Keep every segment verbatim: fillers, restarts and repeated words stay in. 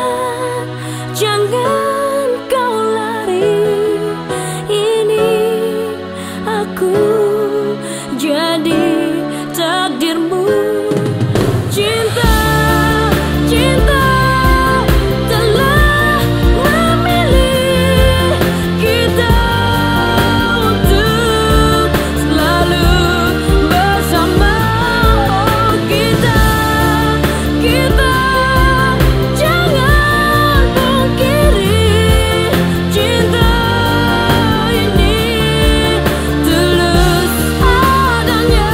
jangan kau lari. Ini aku jadi takdirmu. Cinta, cinta telah memilih kita untuk selalu bersama. Oh, kita, kita jangan pungkiri cinta ini tulus adanya.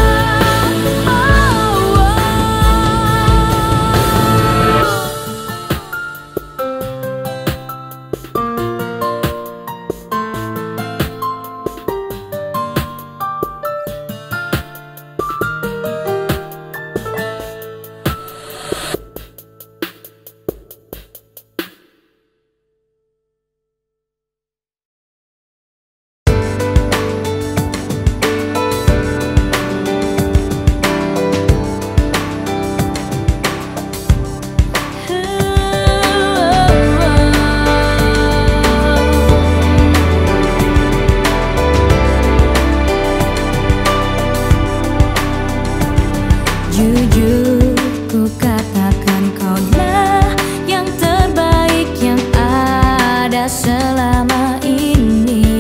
Jujur ku katakan kaulah yang terbaik yang ada selama ini.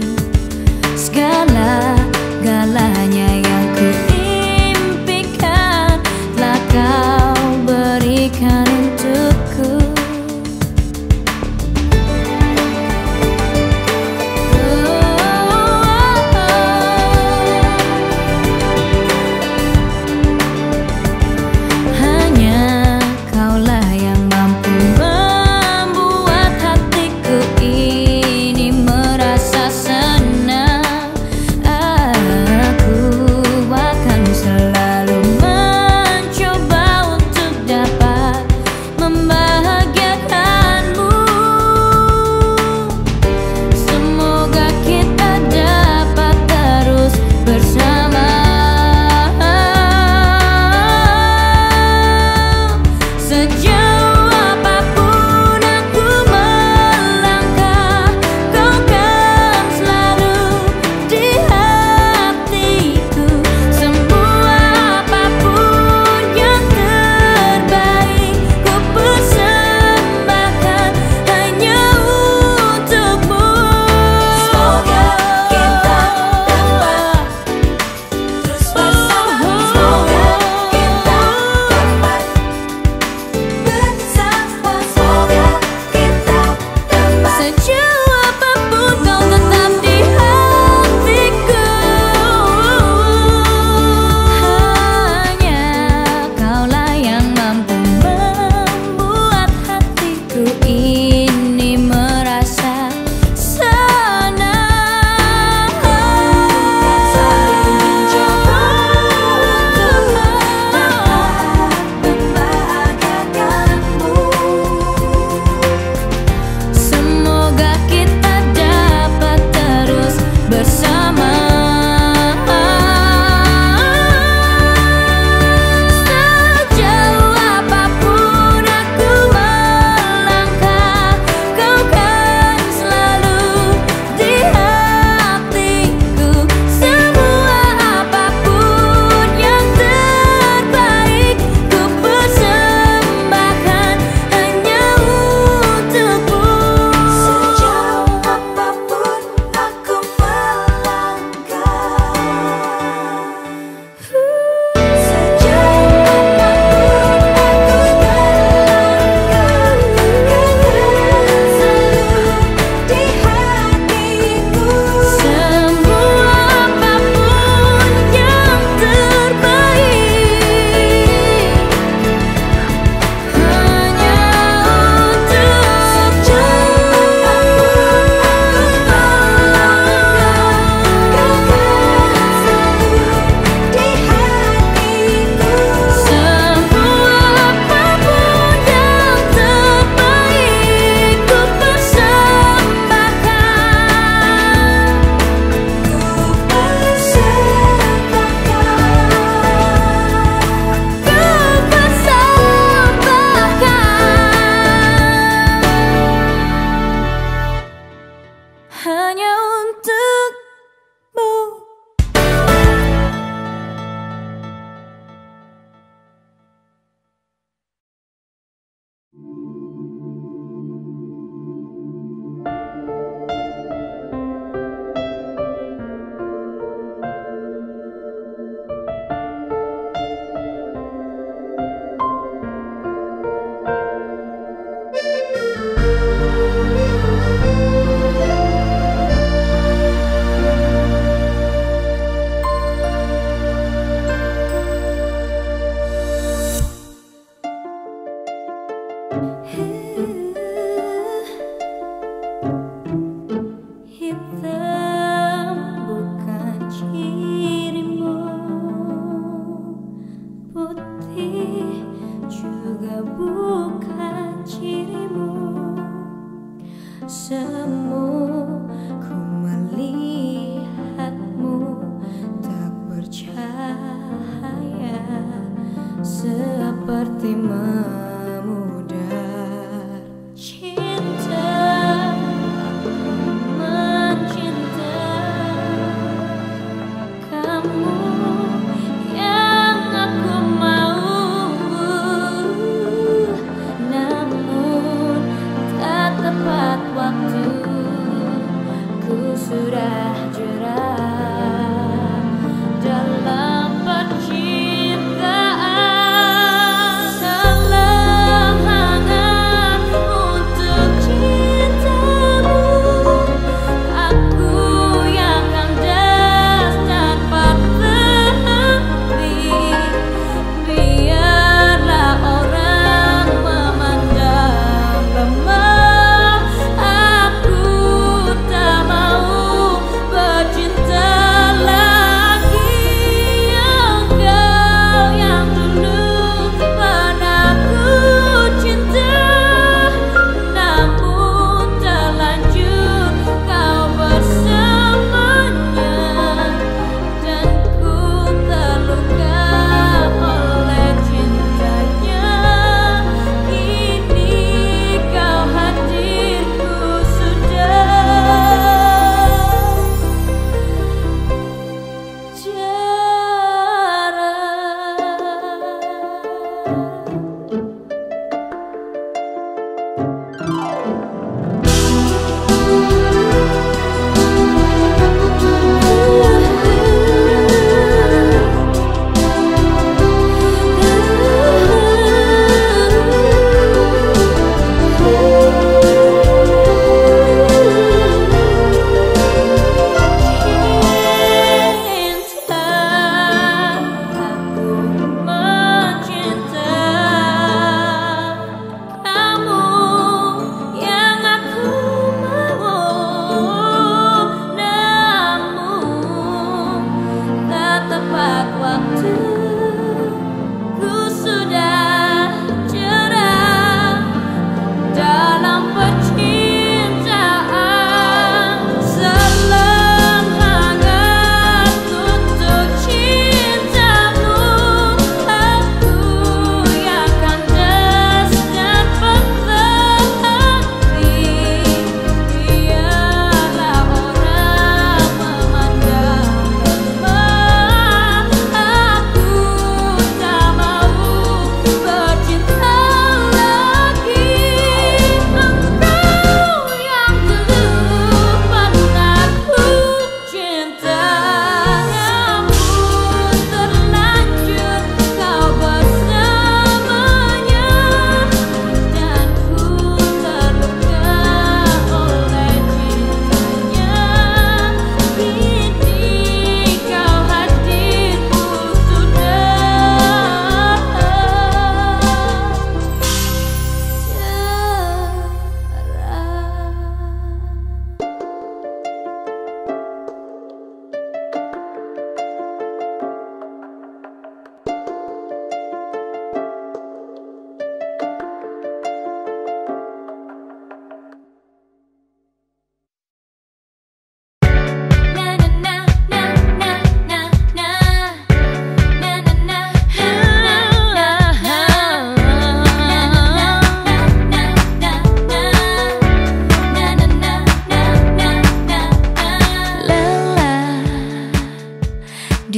Segala-galanya yang ku impikan telah kau berikan untukku. Sejauh apapun aku melangkah,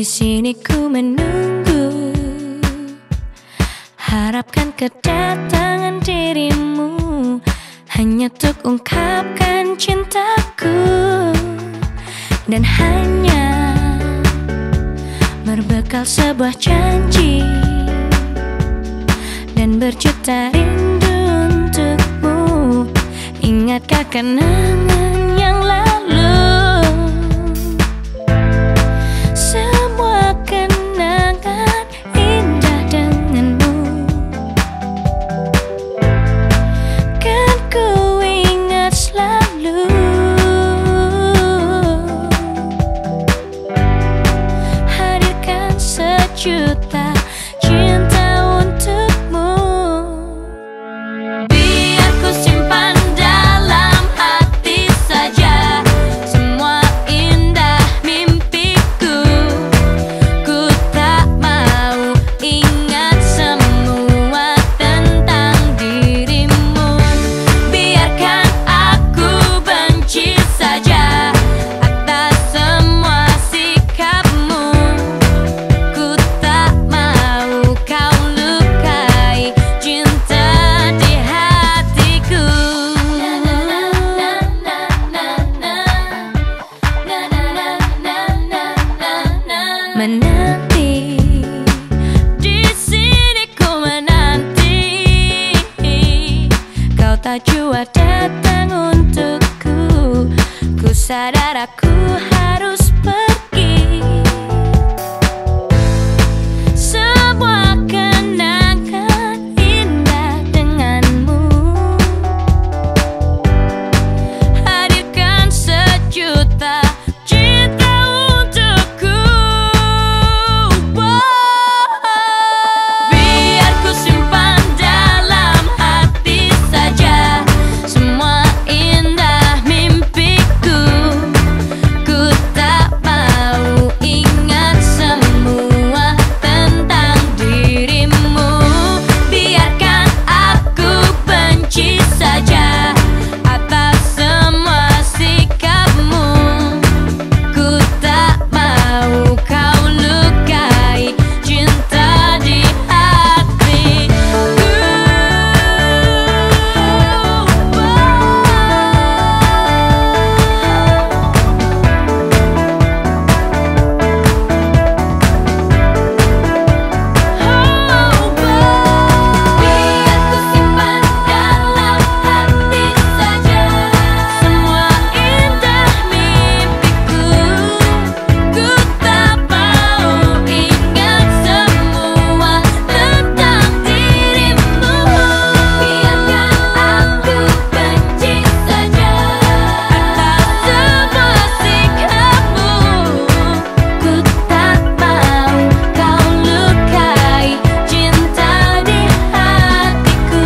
Di sini ku menunggu, harapkan kedatangan dirimu, hanya untuk ungkapkan cintaku. Dan hanya berbekal sebuah janji dan berjuta rindu untukmu. Ingatkah kenangan yang lalu? Semua kenangan indah denganmu, kan ku ingat selalu. Hadirkan sejuta cinta untukmu. Biar ku simpan dalam hati saja semua indah mimpiku. Ku tak mau ingat semua tentang dirimu. Biarkan aku benci saja atas semua sikapmu. Ku tak mau kau lukai cinta di hatiku. Menanti di sini ku menanti, kau tak jua datang untukku. Ku sadar aku harus pergi. Semua kenangan indah denganmu, hadirkan sejuta cinta untukku. Biar ku simpan dalam hati saja semua indah mimpiku. Ku tak mau ingat semua tentang dirimu. Biarkan aku benci saja atas semua sikapmu. Ku tak mau kau lukai cinta di hatiku. Biar ku simpan dalam hati saja semua indah mimpiku. Ku tak mau ingat semua tentang dirimu. Biarkan aku benci saja atas semua sikapmu. Ku tak mau kau lukai cinta di hatiku.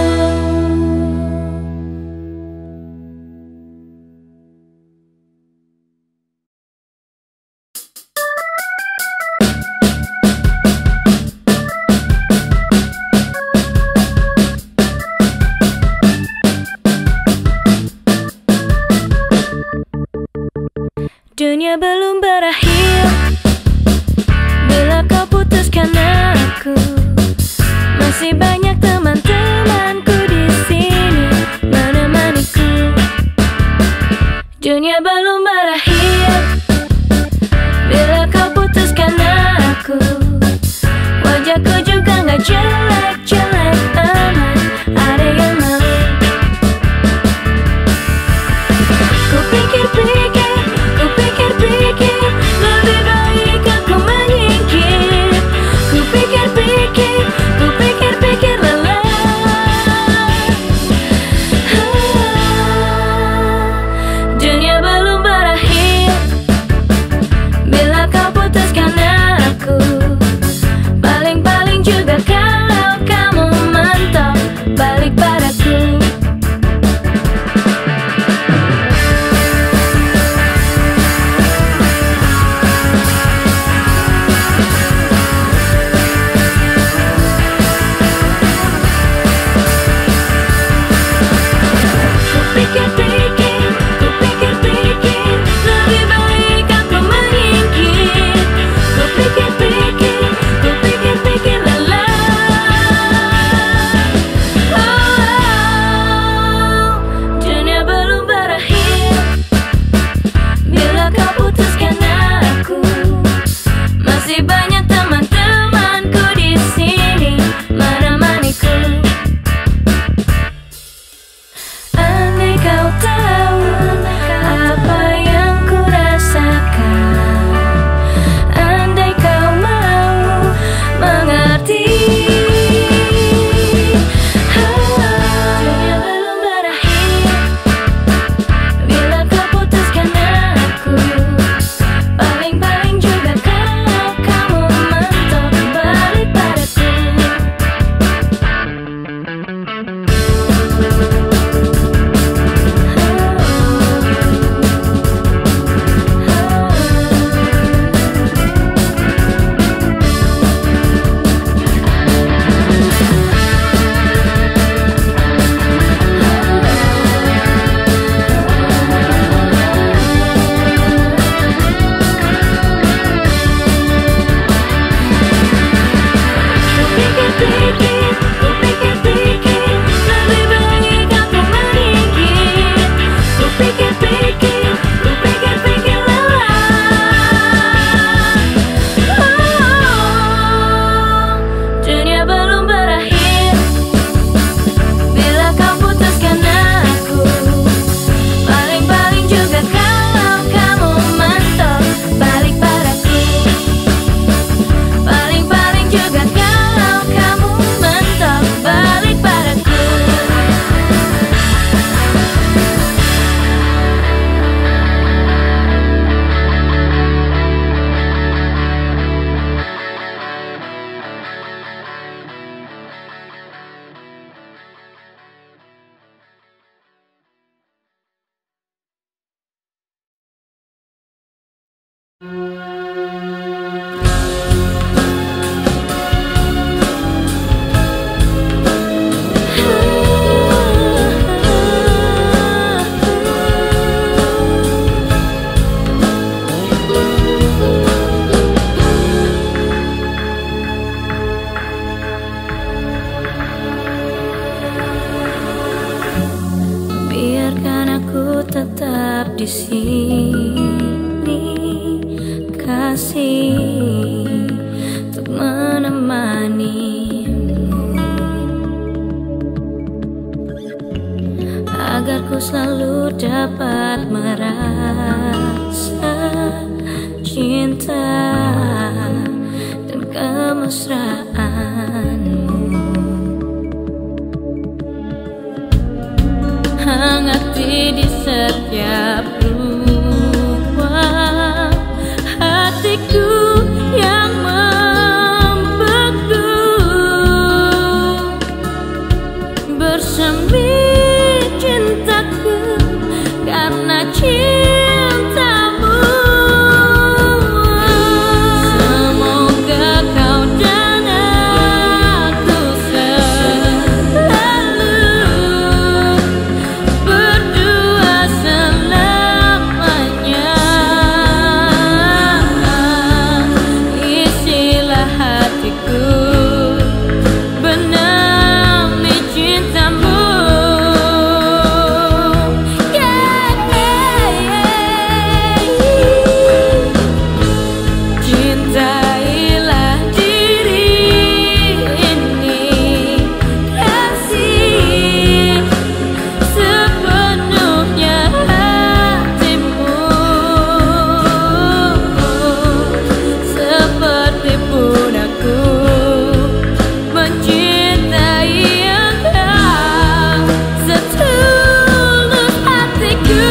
Dunia belum berakhir bila kau putuskan aku. Masih banyak teman-temanku di sini menemaniku. Dunia belum berakhir bila kau putuskan aku. Wajahku juga gak jelek-jelek amat, ada yang mau. Ku pikir-pikir, ku pikir-pikir, lebih baik aku menyingkir. Ku pikir-pikir, ku pikir-pikir lelah. Dunia belum berakhir bila kau putuskan aku. Paling-paling juga kalau kamu tetap di sini, kasih untuk menemanimu, agar ku selalu dapat merasa cinta dan kemesraanmu. Hangati di setiap ruang hatiku yang membeku, bersemi cintaku karena cintamu. Semoga kau dan aku selalu berdua selamanya. Isilah hatiku benami cintamu. Cintailah diri ini, kasih sepenuhnya hatimu, seperti pun aku mencintai engkau setulus hatiku.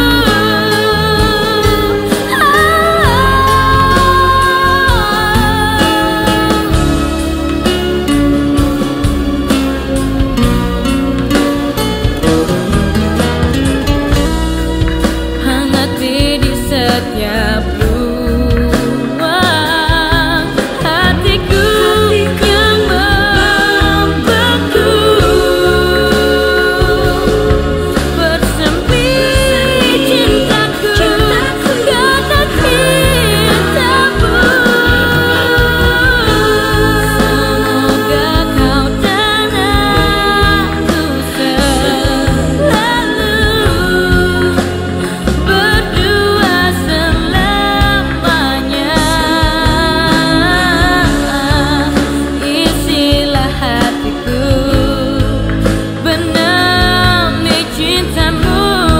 Hangati di setiap ruang hatiku yang membeku, bersemi cintaku karena cintamu. Semoga kau dan aku selalu berdua selamanya. Isilah hatiku benami cintamu.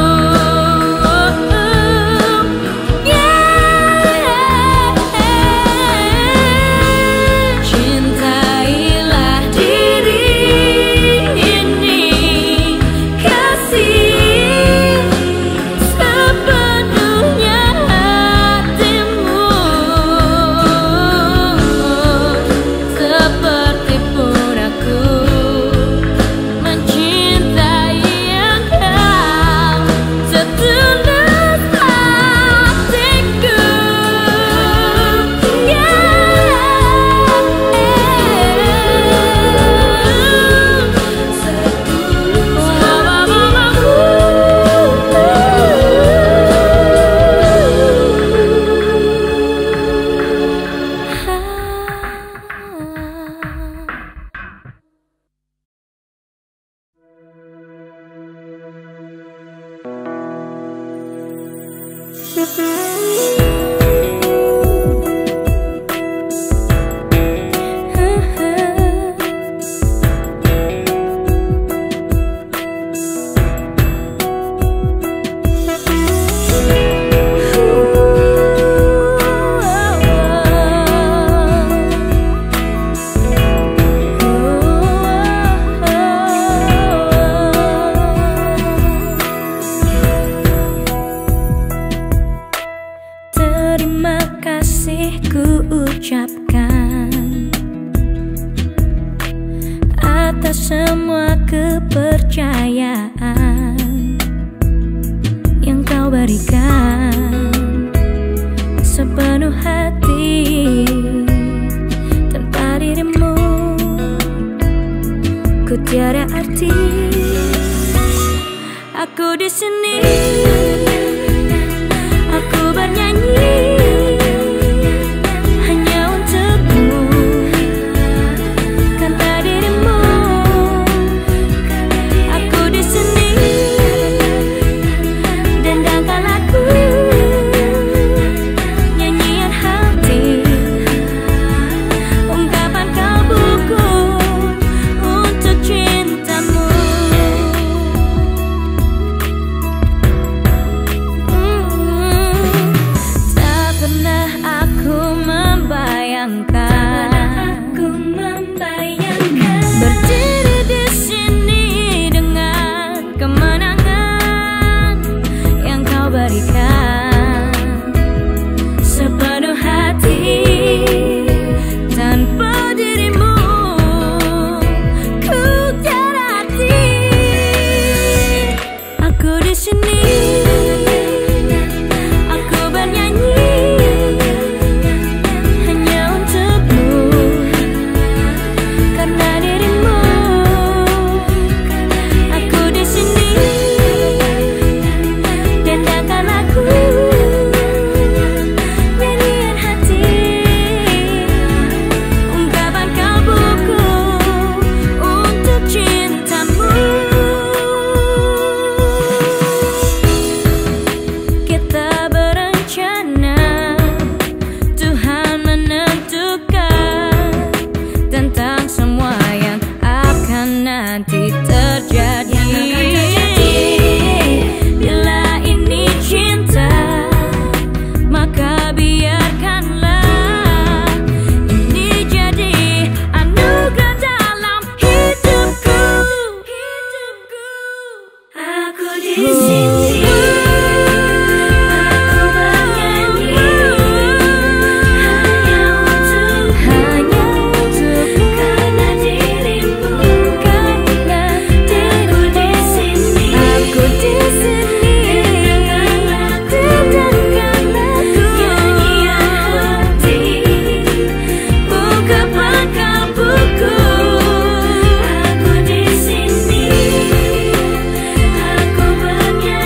Cintailah diri ini, kasih sepenuhnya hatimu, seperti pun aku mencintai engkau setulus hatiku. Terima kasih ku ucapkan atas semua kepercayaan yang kau berikan sepenuh hati. Tanpa dirimu ku tiada arti. Aku di sini, aku bernyanyi hanya untukmu. Tanpa dirimu, aku di sini dan gak kalah Aku di sini, aku bernyanyi hanya untukmu, karena dirimu. Aku di sini, dendakan aku nyanyian hati, ungkapan kalbuku untuk cintamu. Kita berencana, Tuhan menentukan tentang semua yang akan nanti terjadi. Bila ini cinta, maka biarkanlah ini jadi anugerah dalam hidupku. Aku di sini, aku bernyanyi hanya untuk, hanya untukmu, karena dirimu, karena dirimu. Aku di sini, aku di sini, dengarkan lagu nyanyian hati, ungkapan kalbuku. Aku di sini, aku bernyanyi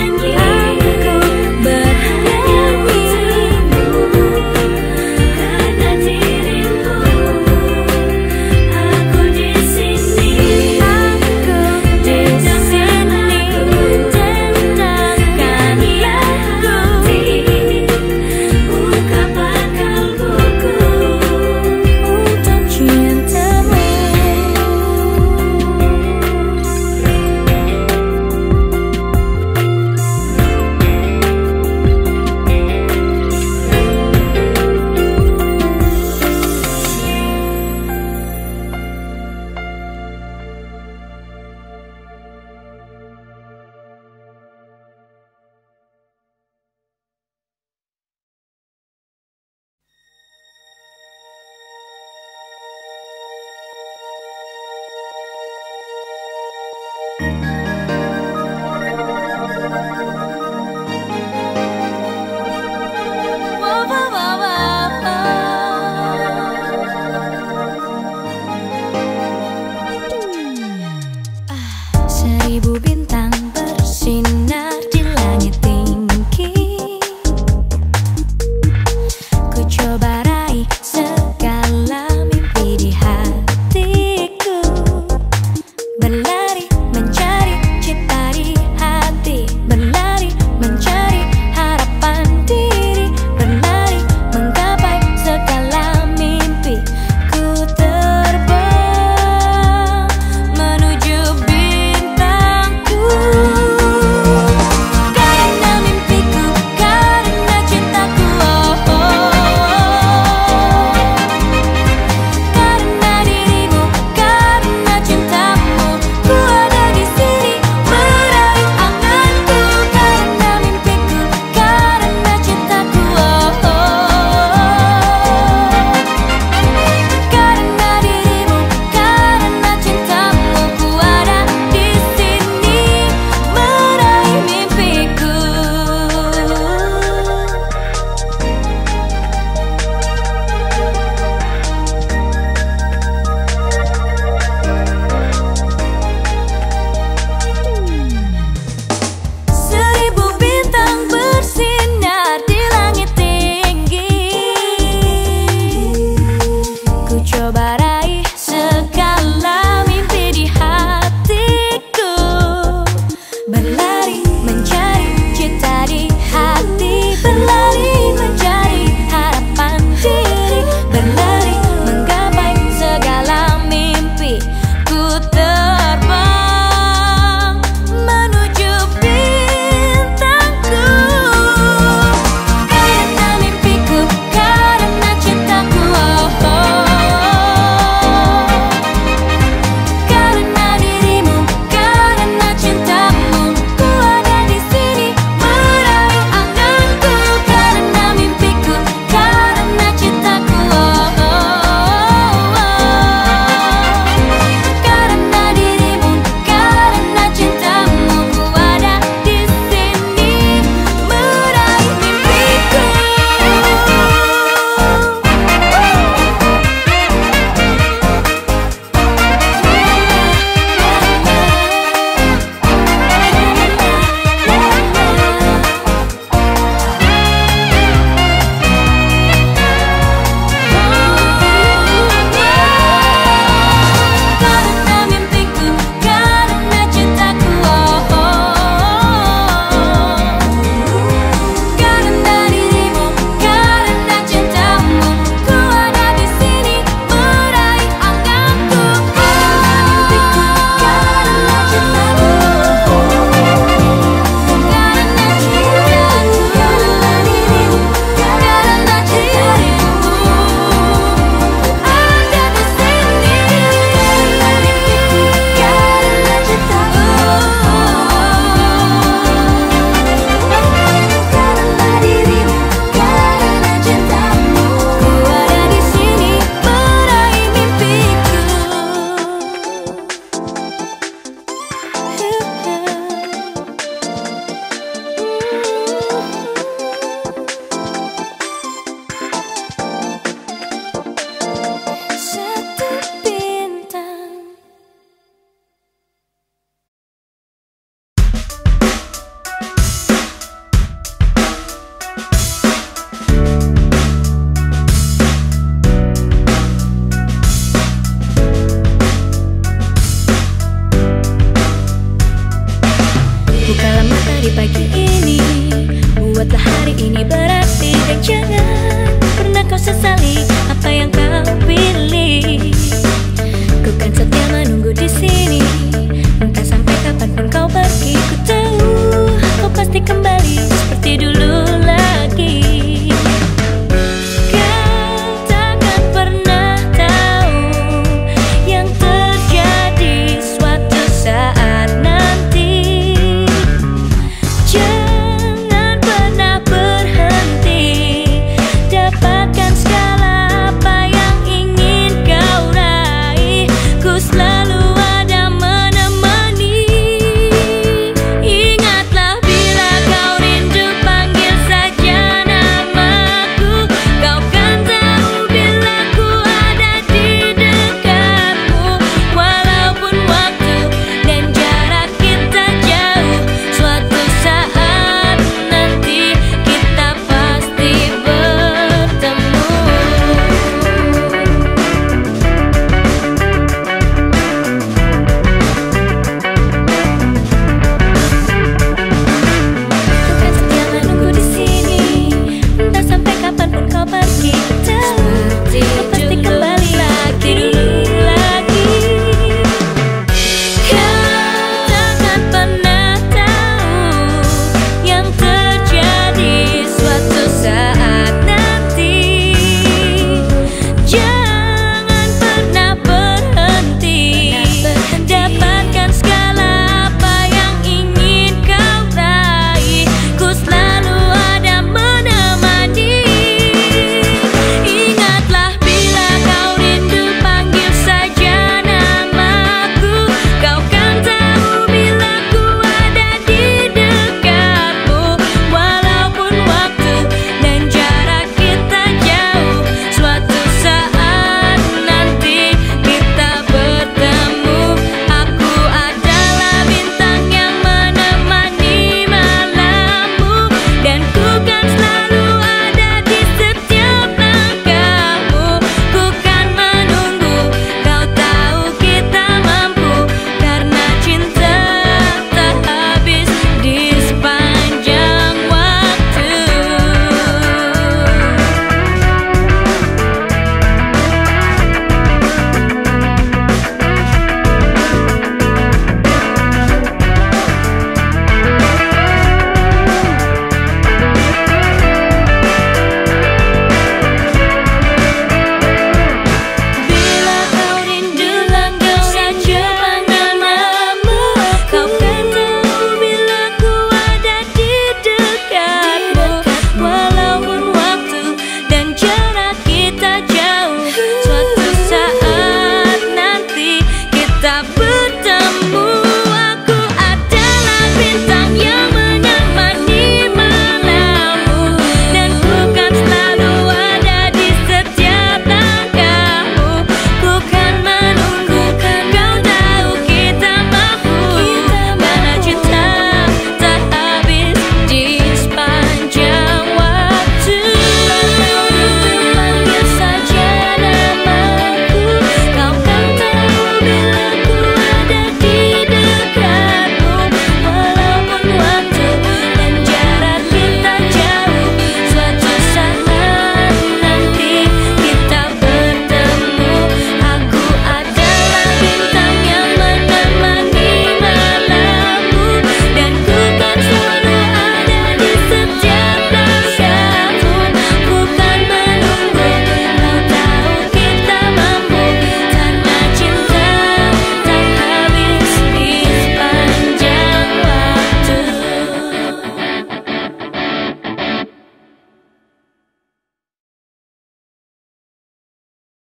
di pagi ini, buatlah hari ini berarti.